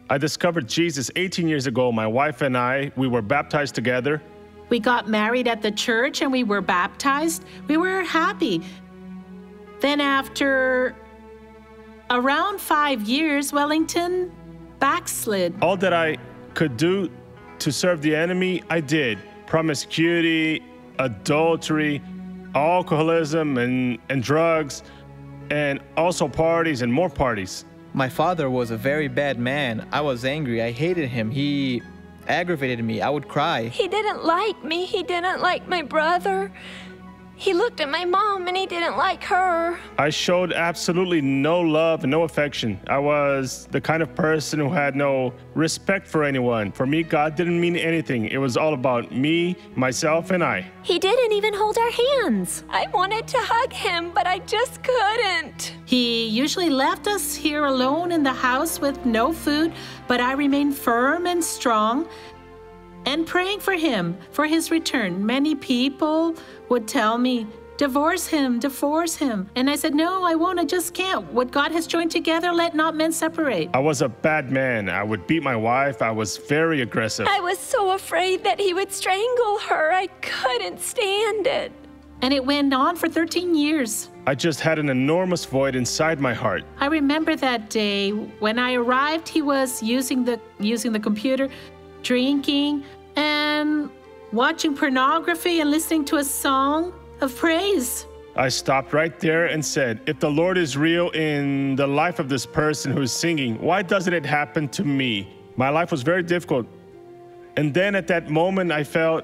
I discovered Jesus 18 years ago. My wife and I, we were baptized together. We got married at the church and we were baptized. We were happy. Then after around 5 years, Wellington backslid. All that I could do to serve the enemy, I did. Promiscuity, adultery, alcoholism, and drugs, and also parties and more parties. My father was a very bad man. I was angry. I hated him. He aggravated me. I would cry. He didn't like me. He didn't like my brother. He looked at my mom and he didn't like her. I showed absolutely no love and no affection. I was the kind of person who had no respect for anyone. For me, God didn't mean anything. It was all about me, myself, and I. He didn't even hold our hands. I wanted to hug him, but I just couldn't. He usually left us here alone in the house with no food, but I remained firm and strong and praying for him, for his return. Many people would tell me, divorce him. And I said, no, I won't, I just can't. What God has joined together, let not men separate. I was a bad man. I would beat my wife. I was very aggressive. I was so afraid that he would strangle her. I couldn't stand it. And it went on for 13 years. I just had an enormous void inside my heart. I remember that day when I arrived, he was using the computer, drinking, and watching pornography and listening to a song of praise. I stopped right there and said, if the Lord is real in the life of this person who's singing, why doesn't it happen to me? My life was very difficult. And then at that moment, I felt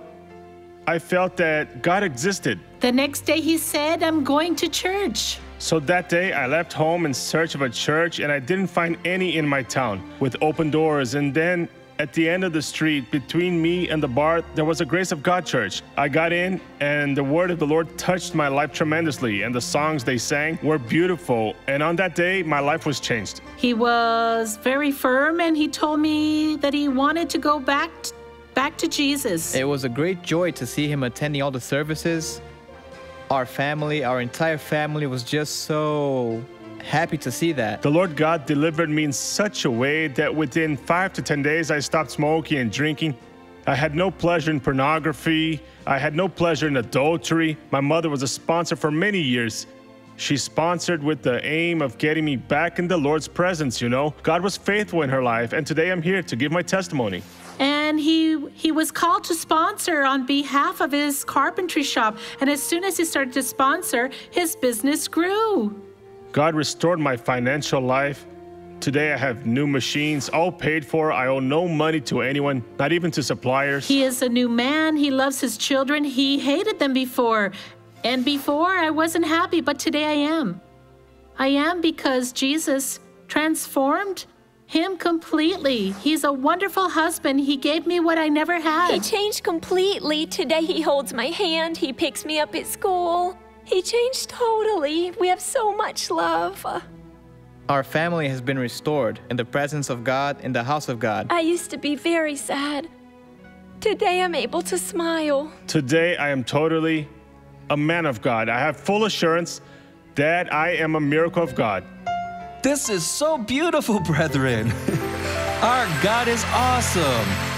that God existed. The next day he said, I'm going to church. So that day I left home in search of a church, and I didn't find any in my town with open doors. And then at the end of the street, between me and the bar, there was a Grace of God church. I got in, and the word of the Lord touched my life tremendously, and the songs they sang were beautiful. And on that day, my life was changed. He was very firm, and he told me that he wanted to go back to Jesus. It was a great joy to see him attending all the services. Our entire family was just so happy to see that. The Lord God delivered me in such a way that within 5 to 10 days, I stopped smoking and drinking. I had no pleasure in pornography. I had no pleasure in adultery. My mother was a sponsor for many years. She sponsored with the aim of getting me back in the Lord's presence, you know. God was faithful in her life, and today I'm here to give my testimony. And he was called to sponsor on behalf of his carpentry shop. And as soon as he started to sponsor, his business grew. God restored my financial life. Today I have new machines, all paid for. I owe no money to anyone, not even to suppliers. He is a new man. He loves his children. He hated them before. And before I wasn't happy, but today I am. I am because Jesus transformed him completely. He's a wonderful husband. He gave me what I never had. He changed completely. Today he holds my hand. He picks me up at school. He changed totally. We have so much love. Our family has been restored in the presence of God, in the house of God. I used to be very sad. Today I'm able to smile. Today I am totally a man of God. I have full assurance that I am a miracle of God. This is so beautiful, brethren. Our God is awesome.